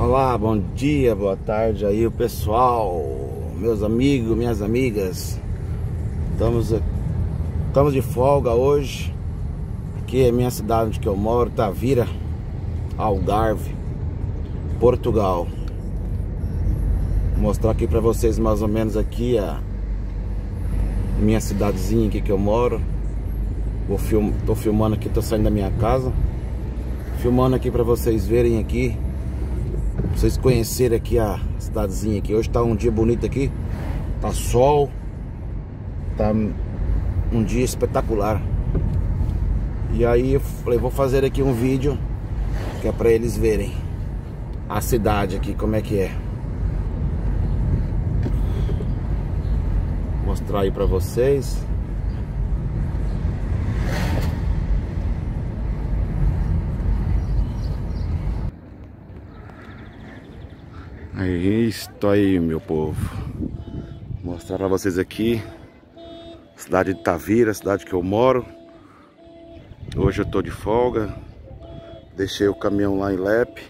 Olá, bom dia, boa tarde aí o pessoal, meus amigos, minhas amigas. Estamos de folga hoje. Aqui é a minha cidade onde que eu moro, Tavira, Algarve, Portugal. Vou mostrar aqui pra vocês mais ou menos aqui a minha cidadezinha aqui que eu moro. Tô filmando aqui, tô saindo da minha casa, filmando aqui pra vocês verem aqui, pra vocês conhecerem aqui a cidadezinha aqui. Hoje tá um dia bonito aqui, tá sol, tá um dia espetacular. E aí eu falei, vou fazer aqui um vídeo que é pra eles verem a cidade aqui, como é que é. Vou mostrar aí pra vocês. Aí, estou aí, meu povo. Vou mostrar pra vocês aqui cidade de Tavira, cidade que eu moro. Hoje eu tô de folga. Deixei o caminhão lá em Lepe.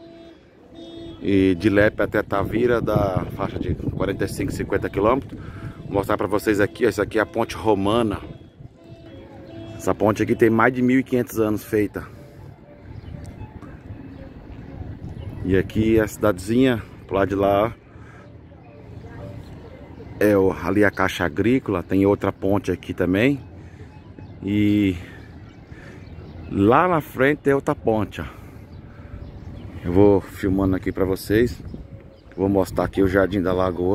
E de Lepe até Tavira dá faixa de 45, 50 quilômetros. Vou mostrar pra vocês aqui, essa aqui é a ponte romana. Essa ponte aqui tem mais de 1500 anos feita. E aqui a cidadezinha, pro lado de lá é ali a Caixa Agrícola. Tem outra ponte aqui também. E lá na frente é outra ponte, ó. Eu vou filmando aqui pra vocês. Vou mostrar aqui o Jardim da Lagoa,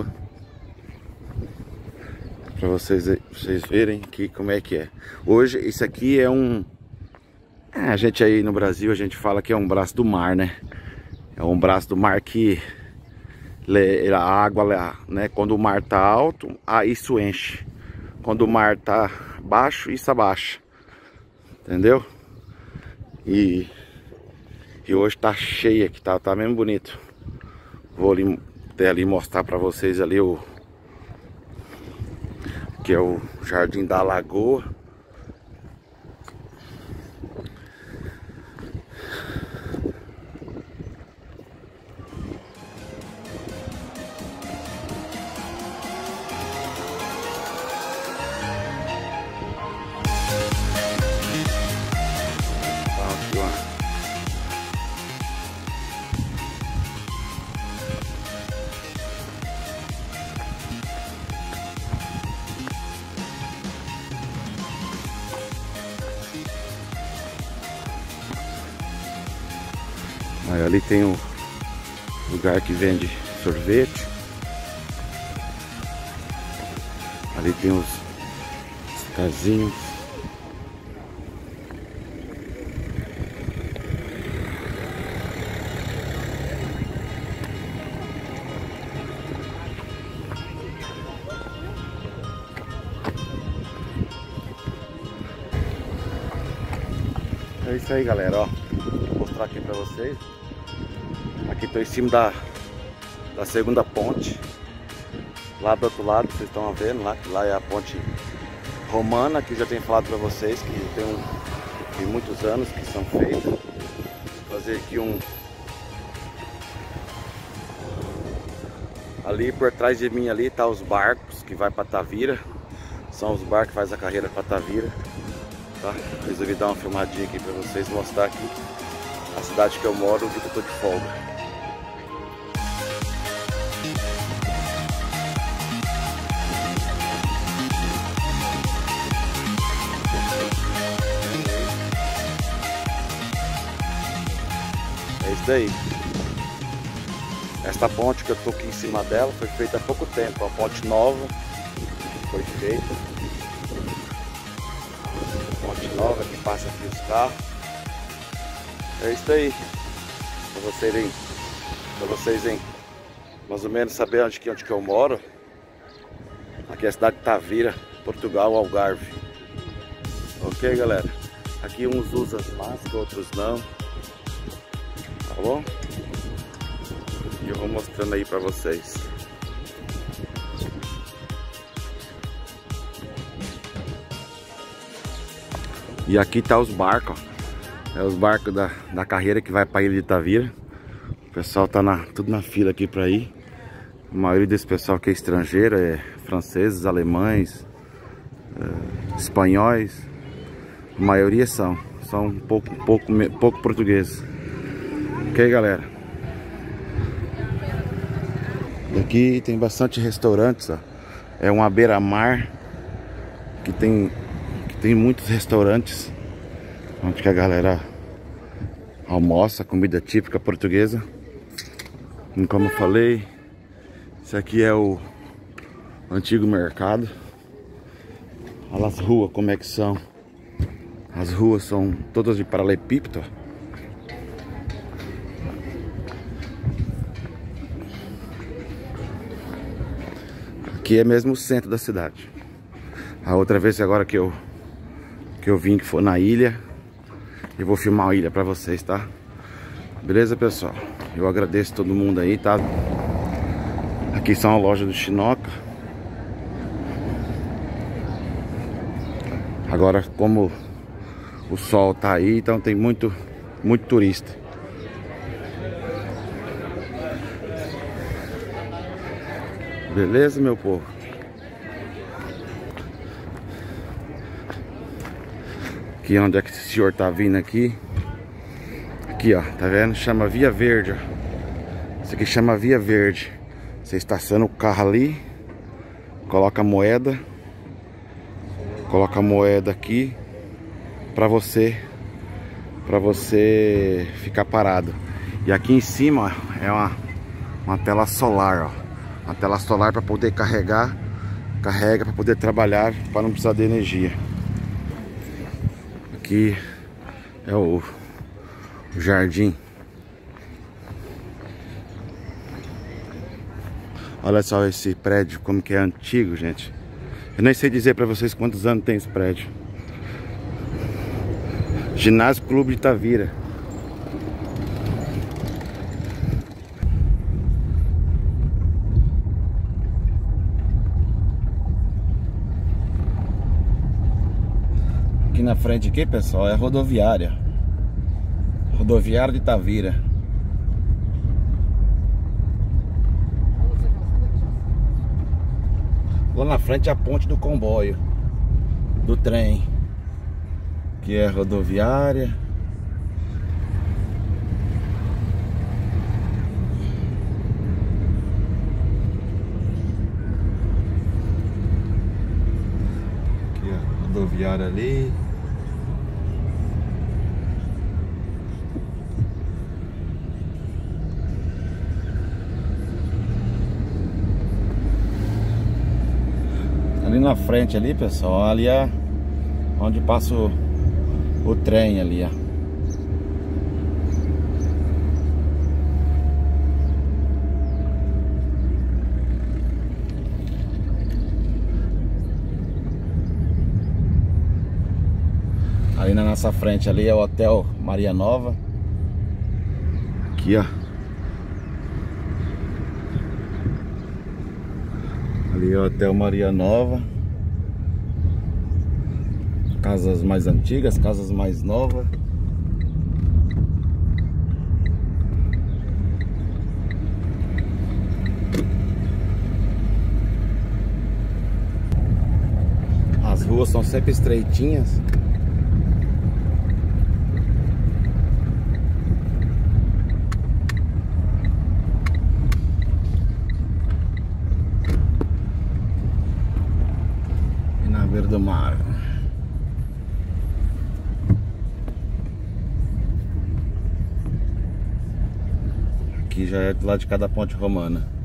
pra vocês verem aqui como é que é. Hoje isso aqui é a gente aí no Brasil, a gente fala que é um braço do mar, né? É um braço do mar que a água, né, quando o mar tá alto, isso enche. Quando o mar tá baixo, isso abaixa. Entendeu? E hoje tá cheio aqui, tá mesmo bonito. Vou até ali mostrar pra vocês ali que é o Jardim da Lagoa. Aí ali tem um lugar que vende sorvete. Ali tem os casinhos. É isso aí, galera, ó. Vou mostrar aqui pra vocês. Aqui estou em cima da segunda ponte. Lá do outro lado, vocês estão vendo, lá é a ponte romana, que eu já tenho falado para vocês que tem muitos anos que são feitas. Vou fazer aqui ali por trás de mim ali tá os barcos que vai para Tavira. São os barcos que fazem a carreira para Tavira, tá? Resolvi dar uma filmadinha aqui para vocês, mostrar aqui a cidade que eu moro, que eu tô de folga. É isso daí. Esta ponte que eu tô aqui em cima dela foi feita há pouco tempo. Uma ponte nova foi feita. Ponte nova que passa aqui os carros. É isso aí. Pra vocês hein, mais ou menos saber onde que eu moro. Aqui é a cidade de Tavira, Portugal, Algarve. Ok, galera? Aqui uns usam máscara, outros não. Tá bom? E eu vou mostrando aí pra vocês. E aqui tá os barcos, ó. É os barcos da carreira que vai pra Ilha de Tavira. pessoal tá tudo na fila aqui pra ir. A maioria desse pessoal aqui é estrangeiro, é franceses, alemães, espanhóis. A maioria são pouco portugueses. Ok, galera? Aqui tem bastante restaurantes, ó. É uma beira-mar que tem muitos restaurantes onde que a galera almoça, comida típica portuguesa. E como eu falei, esse aqui é o antigo mercado. Olha as ruas como é que são. As ruas são todas de paralelepípedo. Aqui é mesmo o centro da cidade. A outra vez agora que eu vim, que foi na ilha, eu vou filmar a ilha pra vocês, tá? Beleza, pessoal? Eu agradeço todo mundo aí, tá? Aqui são a loja do Chinoca. Agora, como o sol tá aí, então tem muito turista. Beleza, meu povo? Aqui onde é que esse senhor tá vindo aqui? Aqui, ó, tá vendo? Chama Via Verde, ó. Isso aqui chama Via Verde. Você estaciona o carro ali, coloca a moeda aqui pra você ficar parado. E aqui em cima, ó, é uma tela solar, ó. Uma tela solar para poder carrega para poder trabalhar, para não precisar de energia. Aqui é o jardim. Olha só esse prédio como que é antigo, gente. Eu nem sei dizer para vocês quantos anos tem esse prédio. Ginásio Clube de Tavira. Aqui na frente aqui, pessoal, é rodoviária. Rodoviária de Tavira. Lá na frente é a ponte do comboio, do trem. Aqui é rodoviária. Aqui é rodoviária ali. Ali na frente ali, pessoal, ali é onde passa o trem ali, ó. Ali na nossa frente ali é o Hotel Maria Nova. Aqui, ó. Ali é o Hotel Maria Nova. Casas mais antigas, casas mais novas. As ruas são sempre estreitinhas. E na beira do mar. Aqui já é do lado de cada ponte romana.